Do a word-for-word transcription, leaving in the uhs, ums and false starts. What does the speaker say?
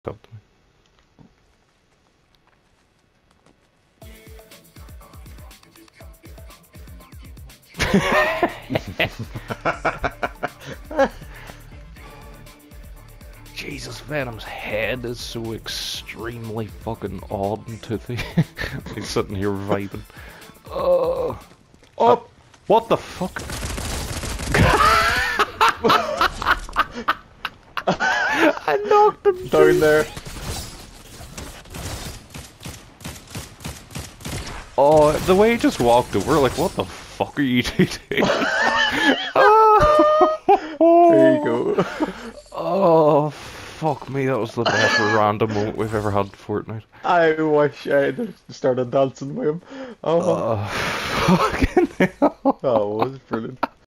Up to me. Jesus, Venom's head is so extremely fucking odd and toothy. He's sitting here vibing. Oh, oh, uh, what the fuck? I knocked him down there. Oh, the way he just walked over, like, what the fuck are you two doing? Oh, there you go. Oh, fuck me, that was the best random moment we've ever had in Fortnite. I wish I had started dancing with him. Oh, Oh, fucking hell. that was brilliant.